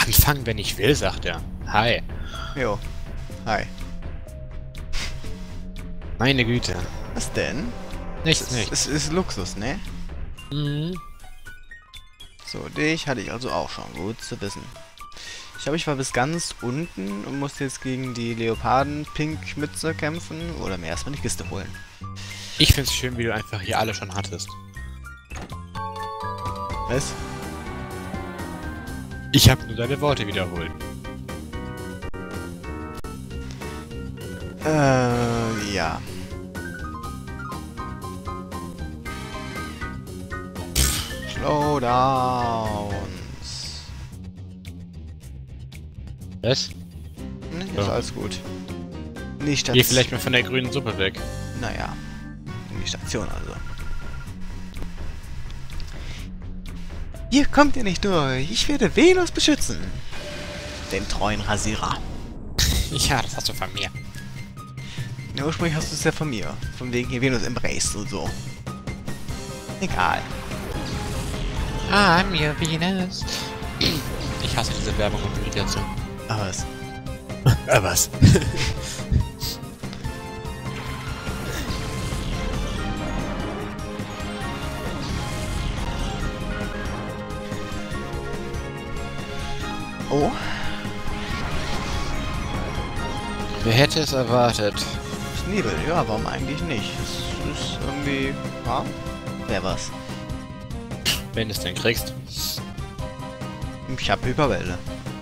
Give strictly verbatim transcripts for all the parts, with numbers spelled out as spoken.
anfangen, wenn ich will, sagt er. Hi. Jo. Hi. Meine Güte. Was denn? Nichts, Es nichts. ist, ist Luxus, ne? Mhm. So, dich hatte ich also auch schon. Gut zu wissen. Ich glaube, ich war bis ganz unten und musste jetzt gegen die Leoparden-Pink-Mütze kämpfen oder mir erstmal die Kiste holen. Ich find's schön, wie du einfach hier alle schon hattest. Was? Ich habe nur deine Worte wiederholt. Äh, ja. Slowdowns. Was? Ne, ist Ja. alles gut. Nicht Geh vielleicht mal von der grünen Suppe weg. Naja. In die Station also. Hier kommt ihr nicht durch. Ich werde Venus beschützen. Den treuen Rasierer. Ja, das hast du von mir. Ja, ursprünglich hast du es ja von mir. Von wegen hier Venus Embrace und so. Egal. Ah, mir Venus. Ich hasse diese Werbung und Meditation. Aber was? Ah, was? Oh. Wer hätte es erwartet? Schneebel. Ja, warum eigentlich nicht? Es ist irgendwie... Ja? Wer was? Wenn du es denn kriegst. Ich hab Hyperwelle.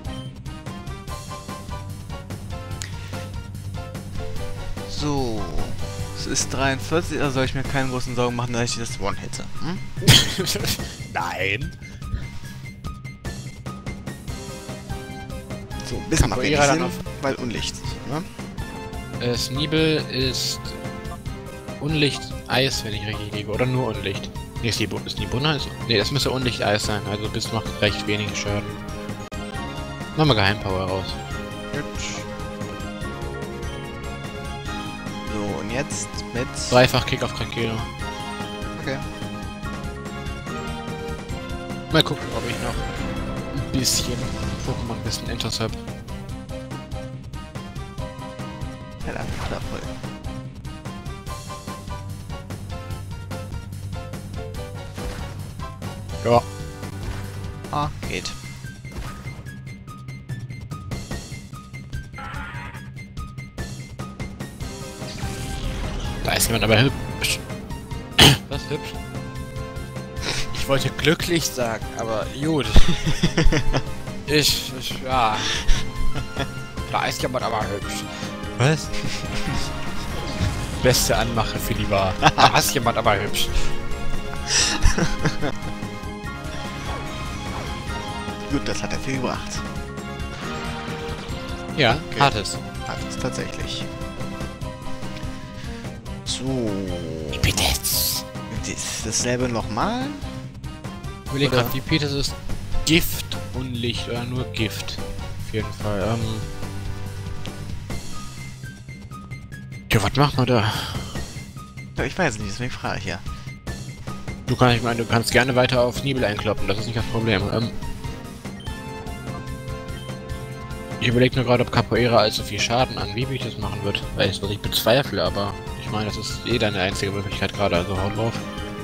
So. Es ist dreiundvierzig, also soll ich mir keine großen Sorgen machen, dass ich das One-Hitte. Hm? Nein. So, ein bisschen mal wenig Capoeira dann Sinn, auf- weil Unlicht. Ne? Äh, Sneebel ist Unlicht Eis, wenn ich richtig liege. Oder nur Unlicht. Nee, ist die, Bu- ist die Bunna? Ist, nee, das müsste Unlicht Eis sein. Also bis macht recht wenig Schaden. Machen wir Geheimpower raus. Gut. So, und jetzt mit... Dreifach Kick auf Krakeno. Okay. Mal gucken, ob ich noch ein bisschen Pokémon, ein bisschen Intos hab. Ja, dann ist er voll. Ja. Ah, geht. Da ist jemand aber hübsch. Was hübsch? Ich wollte glücklich sagen, aber gut. ich, ich, ja. Da ist jemand aber hübsch. Was? Beste Anmache für die Wahr. Da ist jemand aber hübsch. Gut, das hat er viel gebracht. Ja, Okay. hat es. Hat es tatsächlich. So. Bitte jetzt. Das, dasselbe nochmal. Ich überlege Oder- gerade, wie Peters ist. Gift, Unlicht oder nur Gift. Auf jeden Fall. Ähm. Ja, was macht man da? Ja, ich weiß nicht, deswegen frage ich ja. Du kannst, ich meine, du kannst gerne weiter auf Nibel einkloppen, das ist nicht das Problem. Ähm, ich überlege nur gerade, ob Capoeira allzu viel Schaden an Vivi das machen wird. Weil ich das ich bezweifle, aber ich meine, das ist eh deine einzige Möglichkeit gerade, also hau drauf.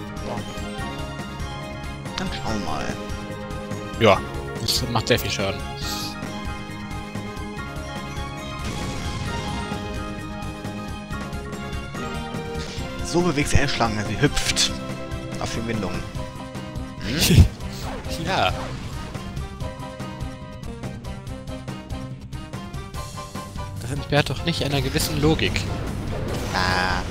Dann schauen wir mal. Ja, das macht sehr viel Schaden. So bewegt sich eine Schlange, sie hüpft auf die Windung. Hm? Ja. Das entbehrt doch nicht einer gewissen Logik. Ah.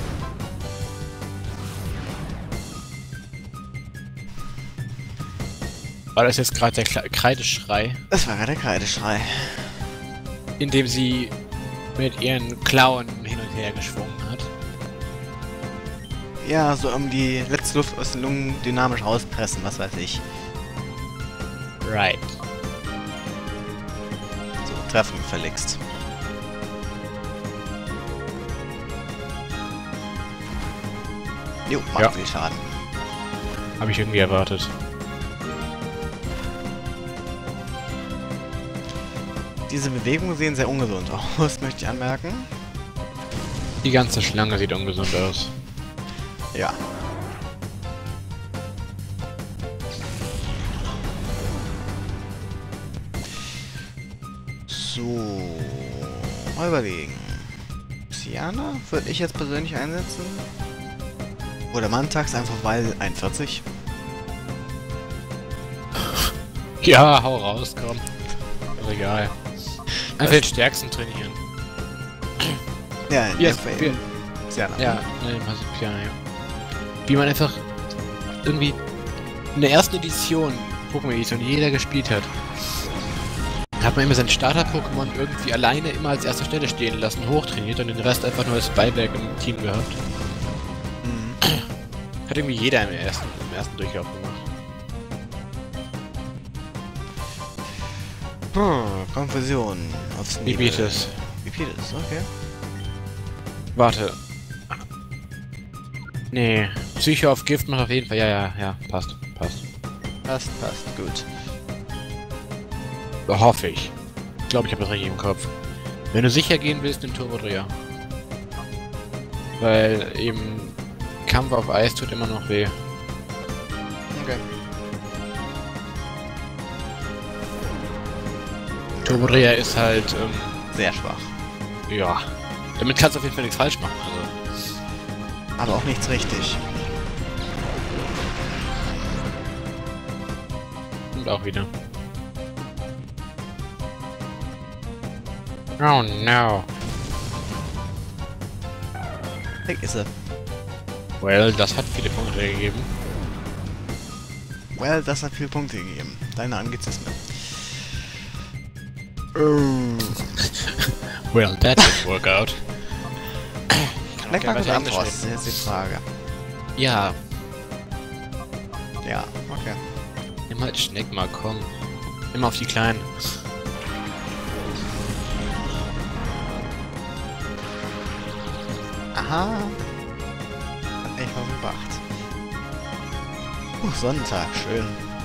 War das jetzt gerade der Kle- Kreideschrei, Das war gerade der Kreideschrei. in dem sie mit ihren Klauen hin und her geschwungen hat? Ja, so um die letzte Luft aus den Lungen dynamisch rauspressen, was weiß ich. Right. So, treffen verlegst. Jo, macht Ja. viel Schaden. Habe ich irgendwie erwartet. Diese Bewegungen sehen sehr ungesund aus, möchte ich anmerken. Die ganze Schlange sieht ungesund aus. Ja. So. Mal überlegen. Siana würde ich jetzt persönlich einsetzen. Oder Mantax, einfach weil einundvierzig. Ja, hau raus, komm. Ist egal. Einfach den Stärksten trainieren. Ja, in Ja, der Fall wir- eben Siana. Ja, ne, Marsipianer, ja. Wie man einfach irgendwie in der ersten Edition, Pokémon-Edition, die jeder gespielt hat, hat man immer sein Starter-Pokémon irgendwie alleine immer als erste Stelle stehen lassen, hochtrainiert und den Rest einfach nur als Beiwerk im Team gehabt. Mhm. Hat irgendwie jeder im ersten, im ersten Durchlauf gemacht. Hm, Konfusion aufs Nebel. Bibitis. Bibitis, okay. Warte. Nee. Psycho auf Gift macht auf jeden Fall. Ja, ja, ja. Passt. Passt. Passt, passt, gut. Hoffe ich. Ich glaube, ich habe das richtig im Kopf. Wenn du sicher gehen willst, den Turbodreher. Weil eben Kampf auf Eis tut immer noch weh. Okay. Turbodreher ist halt, ähm, Sehr schwach. ja. Damit kannst du auf jeden Fall nichts falsch machen. Also. Aber auch nichts richtig. Und auch wieder. Oh no. Weg ist er. Well, das hat viele Punkte gegeben. Well, das hat viele Punkte gegeben. Deine Angezismen. Oh. Well, that didn't work out. Leck mal Okay, kurz weiter ab, Englisch Ross. reden. Das ist jetzt die Frage. Ja, Ja, okay. nimm halt Schneck mal, komm. Immer auf die Kleinen. Aha. Hat echt was gebracht. Uh, Sonnentag, schön.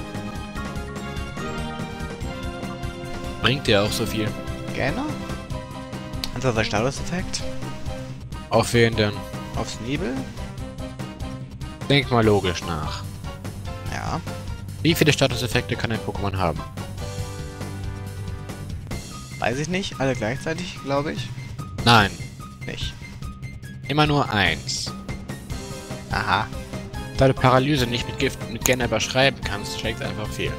Bringt dir auch so viel. Gainer? Und der Statuseffekt? Auf wen denn? Aufs Nebel? Denk mal logisch nach. Ja. Wie viele Statuseffekte kann ein Pokémon haben? Weiß ich nicht. Alle gleichzeitig, glaube ich. Nein, Nicht. immer nur eins. Aha. Da du Paralyse nicht mit Gift mit Genner überschreiben kannst, schlägt es einfach fehl.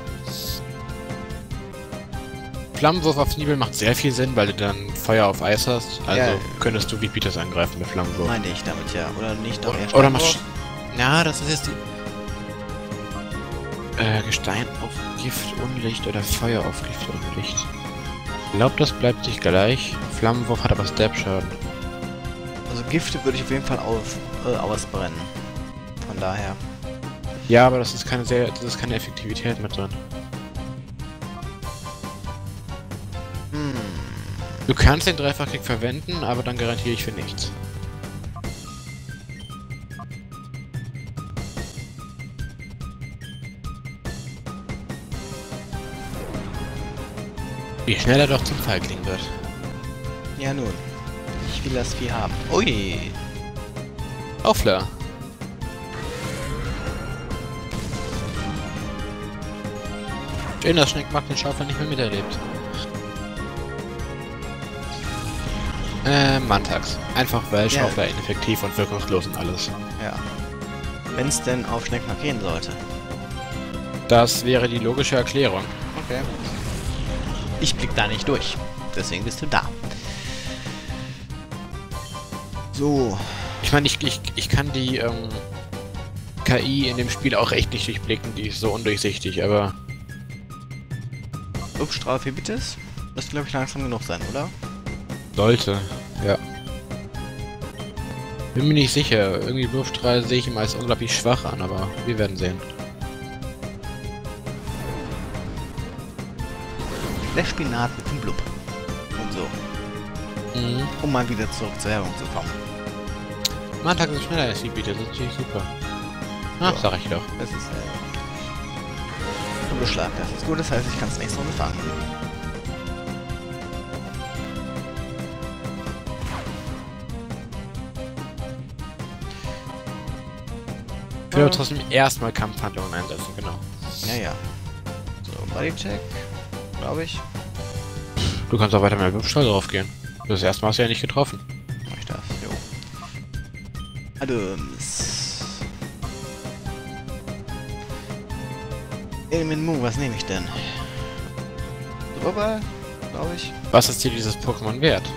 Flammenwurf auf Nibel macht sehr viel Sinn, weil du dann Feuer auf Eis hast. Also Ja. könntest du Vipitas angreifen mit Flammenwurf. Meinte ich damit ja. Oder nicht doch eher Oder, oder Steinwurf? machst. Na, das ist jetzt die. Äh, Gestein auf Gift, Unlicht oder Feuer auf Gift, Unlicht. Ich glaube, das bleibt sich gleich. Flammenwurf hat aber Stab-Schaden. Also Gifte würde ich auf jeden Fall auf, äh, ausbrennen. Von daher. Ja, aber das ist keine sehr, das ist keine Effektivität mit drin. Hm. Du kannst den Dreifachkick verwenden, aber dann garantiere ich für nichts. Wie schnell er doch zum Feigling wird. Ja nun. Ich will das Vieh haben. Ui. Aufler. Schön, dass Schneckmark den Schaufel nicht mehr miterlebt. Äh, Mantax. Einfach weil Ja. Schaufler ineffektiv und wirkungslos und alles. Ja. Wenn es denn auf Schneckmark gehen sollte. Das wäre die logische Erklärung. Okay. Ich blick da nicht durch. Deswegen bist du da. So. Ich meine, ich, ich, ich kann die ähm, K I in dem Spiel auch echt nicht durchblicken, die ist so undurchsichtig, aber Upstrahl Fibitis? Müsste, glaube ich, langsam genug sein, oder? sollte, ja. Bin mir nicht sicher, irgendwie Wurfstrahl sehe ich ihm als unglaublich schwach an, aber wir werden sehen. Der Spinat mit dem Blub. Und so. Mhm. Um mal wieder zurück zur Werbung zu kommen. Mantax ist schneller als die Bieter, das ist natürlich super. Ach, Ja. sag ich doch. Das ist, äh... Du beschlag, das ist gut, das heißt, ich kann es nächste Runde fangen. will aber trotzdem erstmal Kampfhandlungen einsetzen, genau. Ja, ja. So, Bodycheck, glaube ich. Du kannst auch weiter mit der Luftstrahl drauf gehen. Das erste Mal hast du ja nicht getroffen. Mach ich das, jo. Adams. Element Move, was nehme ich denn? Superball, glaube ich. Was ist dir dieses Pokémon wert?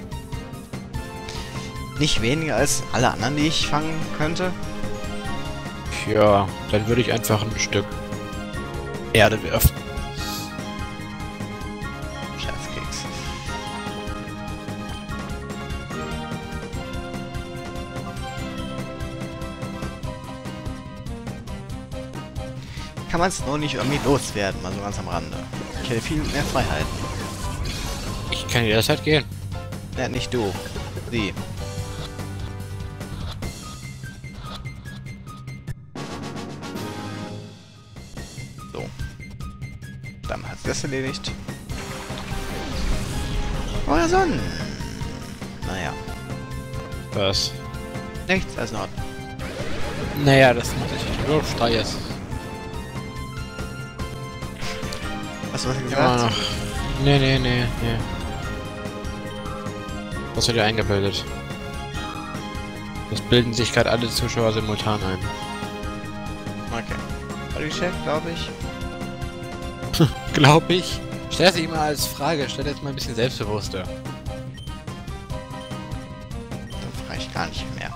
Nicht weniger als alle anderen, die ich fangen könnte. Ja, dann würde ich einfach ein Stück Erde werfen. Scherzkeks. Kann man es nur nicht irgendwie loswerden, mal so ganz am Rande. Ich hätte viel mehr Freiheiten. Ich kann jederzeit gehen. Ja, nicht du. Sie. So. Dann hat das erledigt. Oder Sonnen. Naja. Was? Nichts als Nord. Naja, das macht natürlich nur Streiers. Hast du was Immer gesagt? noch. Nee, nee, nee, nee. Was wird dir eingebildet? Das bilden sich gerade alle Zuschauer simultan ein. Okay. Bodycheck, glaube ich. Glaub ich. Stell sie immer als Frage, stell jetzt mal ein bisschen selbstbewusster. Dann frage ich gar nicht mehr.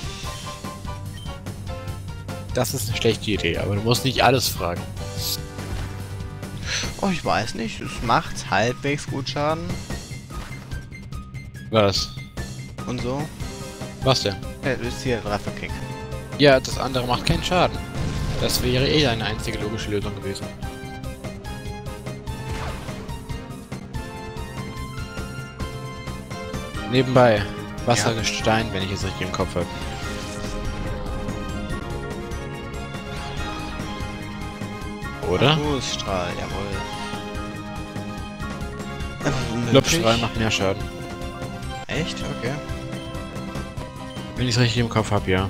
Das ist eine schlechte Idee, aber du musst nicht alles fragen. Oh, ich weiß nicht. Es macht halbwegs gut Schaden. Was? Und so. Was denn? Ja, das ist hier der Kick. Ja, das andere macht keinen Schaden. Das wäre eh eine einzige logische Lösung gewesen. Nebenbei, Wassergestein, wenn ich es richtig im Kopf habe. Oder? Fußstrahl, jawohl. Luftstrahl macht mehr Schaden. Echt? Okay. Wenn ich es richtig im Kopf habe, ja.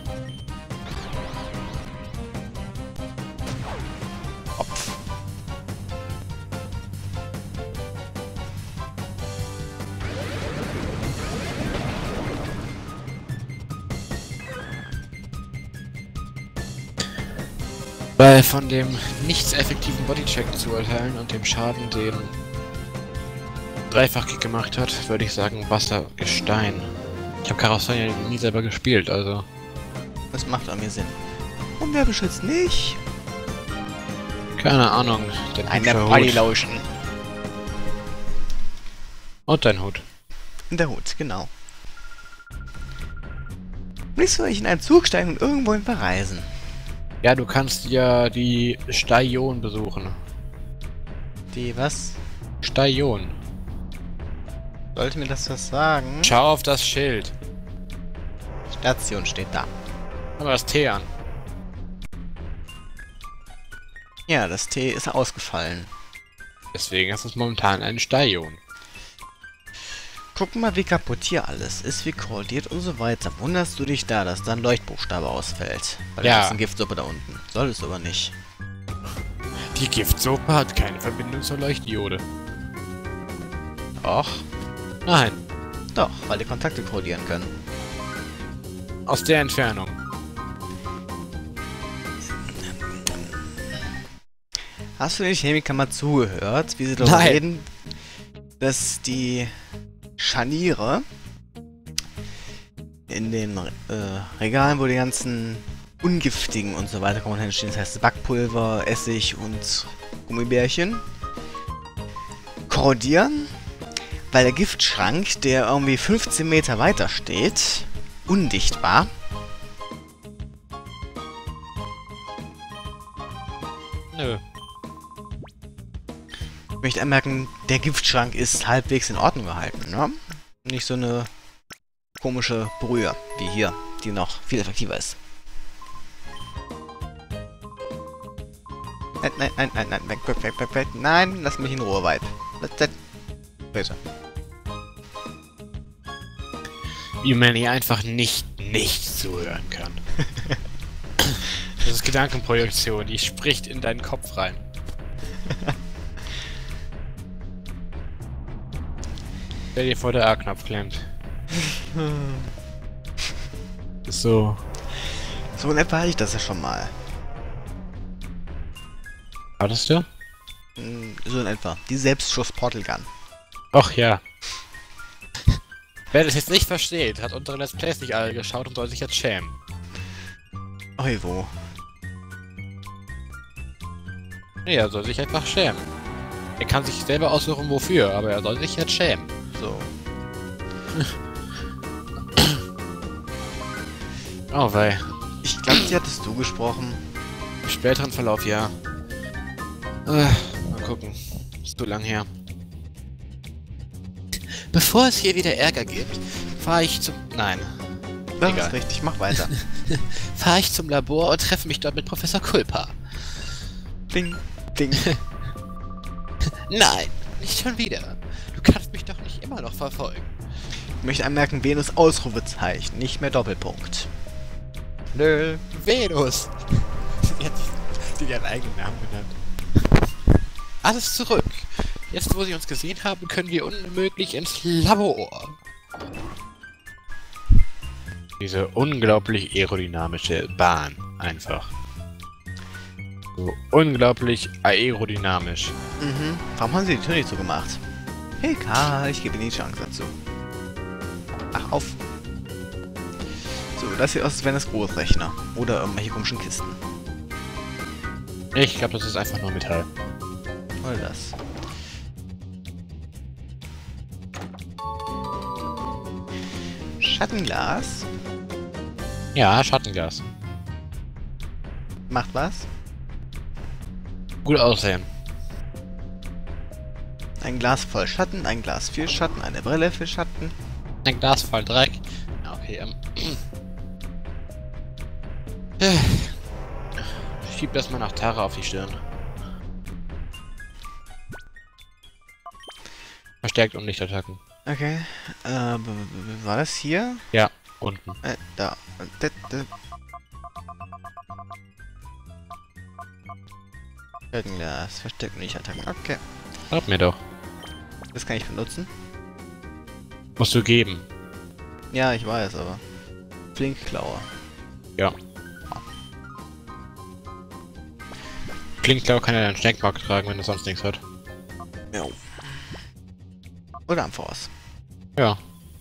Opf. Weil von dem nichts effektiven Bodycheck zu urteilen und dem Schaden, den Dreifachkick gemacht hat, würde ich sagen Wassergestein. Ich habe Karussell ja nie selber gespielt, also. Das macht an mir Sinn. Und wer beschützt mich? Keine Ahnung. Dein Ein der hübscher Body Hut. Lotion. Und dein Hut. Der Hut, genau. Nicht soll ich in einen Zug steigen und irgendwohin verreisen. Ja, du kannst ja die Steion besuchen. Die was? Steion. Sollte mir das was sagen? Schau auf das Schild. Station steht da. Aber das T an. Ja, das T ist ausgefallen. Deswegen ist es momentan ein Steion. Guck mal, wie kaputt hier alles ist, wie korrodiert und so weiter. Wunderst du dich da, dass da ein Leuchtbuchstabe ausfällt? Weil Ja. da ist eine Giftsuppe da unten. Solltest du aber nicht. Die Giftsuppe hat keine Verbindung zur Leuchtdiode. Doch. Nein. Doch, weil die Kontakte korrodieren können. Aus der Entfernung. Hast du den Chemikern mal zugehört, wie sie darüber Nein. reden, dass die Scharniere in den äh, Regalen, wo die ganzen ungiftigen und so weiter Komponenten stehen, das heißt Backpulver, Essig und Gummibärchen, korrodieren, weil der Giftschrank, der irgendwie fünfzehn Meter weiter steht, undicht war. Nö. Ich möchte anmerken, der Giftschrank ist halbwegs in Ordnung gehalten, ne? Nicht so eine komische Brühe wie hier, die noch viel effektiver ist. Nein, nein, nein, nein, nein, weg, weg, weg, weg, weg, nein, lass mich in Ruhe, Vibe. Bitte. Wie man hier einfach nicht nicht zuhören kann. Das ist Gedankenprojektion, die spricht in deinen Kopf rein. Stell dir vor, der A-Knopf klemmt. So. So in etwa hatte ich das ja schon mal. Hattest du? Hm, So in etwa. Die Selbstschuss-Portal Gun. Ach ja. Wer das jetzt nicht versteht, hat unsere Let's Plays nicht alle geschaut und soll sich jetzt schämen. Oi, wo? Nee, er soll sich einfach schämen. Er kann sich selber aussuchen, wofür, aber er soll sich jetzt schämen. So. Oh wei. Ich glaube, die hattest du gesprochen. Im späteren Verlauf, ja. Äh, mal gucken. Ist zu lang her. Bevor es hier wieder Ärger gibt, fahre ich zum... Nein. Das Egal. ist richtig, mach weiter. Fahre ich zum Labor und treffe mich dort mit Professor Kulpa. Ding, ding. Nein, nicht schon wieder. Du kannst mich doch nicht immer noch verfolgen. Ich möchte anmerken, Venus Ausrufezeichen, nicht mehr Doppelpunkt. Nö. Venus! Sie hat sich ihren eigenen Namen genannt. Alles zurück. Jetzt, wo sie uns gesehen haben, können wir unmöglich ins Labor. Diese unglaublich aerodynamische Bahn. Einfach. So unglaublich aerodynamisch. Mhm. Warum haben sie die Tür nicht so gemacht? Egal, ich gebe ihnen die Chance dazu. Ach, auf. So, das sieht aus, als wären das Großrechner. Oder irgendwelche komischen Kisten. Ich glaube, das ist einfach nur Metall. Oder das. Schattenglas. Ja, Schattenglas. Macht was? Gut aussehen. Ein Glas voll Schatten, ein Glas für Schatten, eine Brille für Schatten. Ein Glas voll Dreck. Ja, okay, ähm. Schieb das mal nach Tara auf die Stirn. Verstärkt und Lichtattacken. Okay. Äh, b- b- war das hier? Ja, unten. Äh, da. D -d Schattenglas, versteckt und nicht Attacken. Okay. Glaub mir doch. Das kann ich benutzen. Musst du geben. Ja, ich weiß, aber. Flinkklaue. Ja. Flinkklau kann ja deinen Schneckmark tragen, wenn er sonst nichts hat. Ja. Oder am Force. Ja.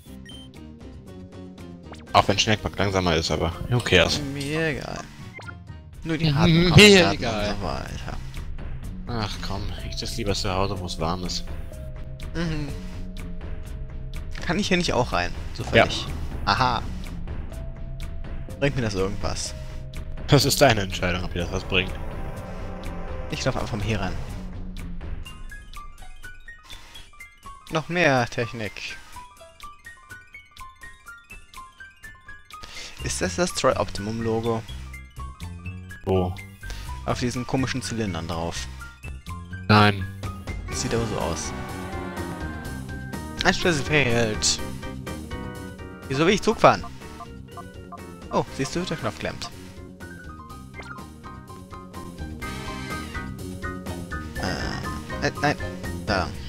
Auch wenn Schneckmark langsamer ist, aber who cares? Mir egal. Nur die Mir harten Konzerten egal. und so weiter. Ach komm, ich das lieber zu Hause, wo es warm ist. Mhm. Kann ich hier nicht auch rein? Zufällig. Aha. Bringt mir das irgendwas? Das ist deine Entscheidung, ob dir das was bringt. Ich laufe einfach mal hier ran. Noch mehr Technik. Ist das das Troy Optimum Logo? Wo? Auf diesen komischen Zylindern drauf. Nein. Das sieht aber so aus. Ein Schlüssel fehlt. Wieso will ich Zug fahren? Oh, siehst du, der Knopf klemmt. Äh, äh nein. Da.